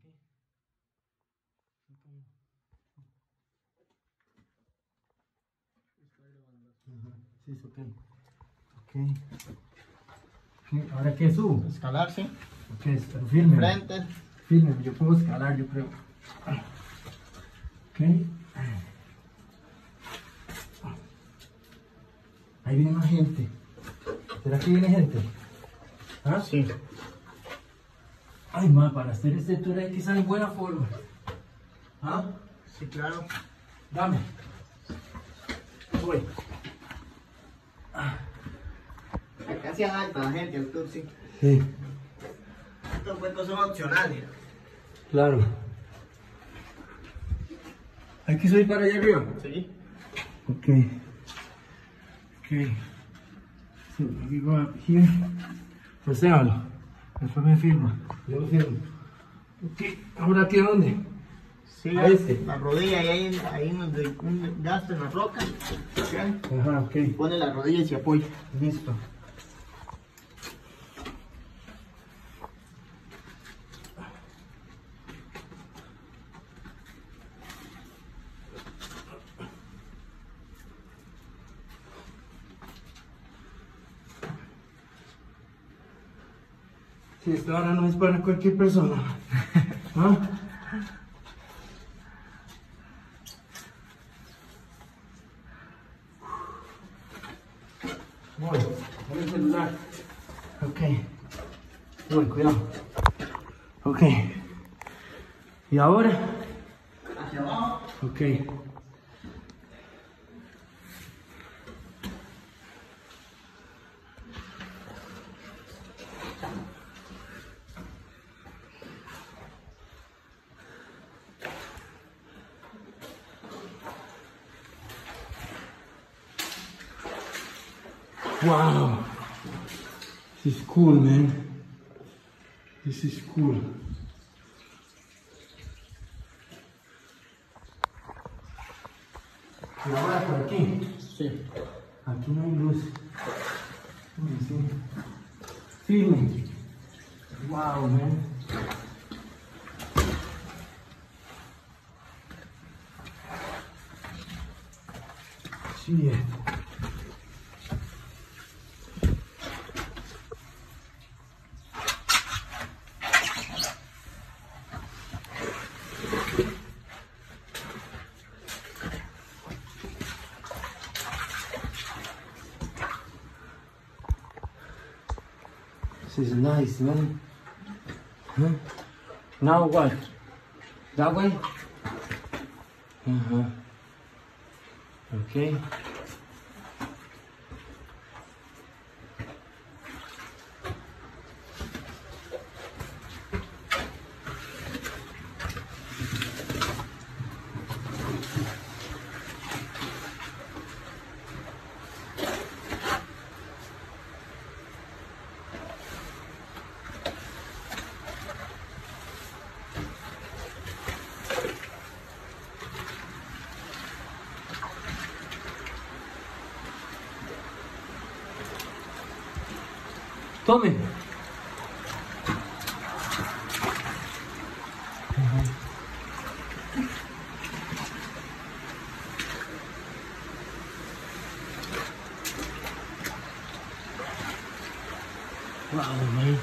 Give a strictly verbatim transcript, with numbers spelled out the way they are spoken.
Sí, es ok. Ok. Okay. ¿Ahora qué subo? Escalar, sí. Ok, pero firme. Frente. Firme, yo puedo escalar, yo creo. Ok. Ahí viene más gente. ¿Será que viene gente? ¿Ah? Sí. Ay, ma, para hacer este tour hay que estar en buena forma. ¿Ah? Sí, claro. Dame. Voy. Acá se adapta la gente al tour, sí. Sí. Estos cuentos son opcionales. Claro. ¿Hay que subir para allá arriba? Sí. Ok. Ok. So, we go up here. Procédalo. Después me firma. Yo lo firmo. Ok. ¿Ahora aquí a dónde? Sí, A este. la rodilla y ahí, ahí donde un gasto en la roca. ¿Okay? Ajá, ok. Pone la rodilla y se apoya. Listo. Sí, esto ahora no es para cualquier persona. ¿Ah? Voy, con el celular. Ok. Voy, cuidado. Ok. ¿Y ahora? Hacia abajo. Ok. Wow. This is cool, man. This is cool. ¿Y ahora por aquí? Sí. Aquí no hay luz. Uy, sí. Firme. Wow, man. Shit. This is nice, man. Huh? Now what? That way? Uh-huh. Okay. Tome. Wow, man.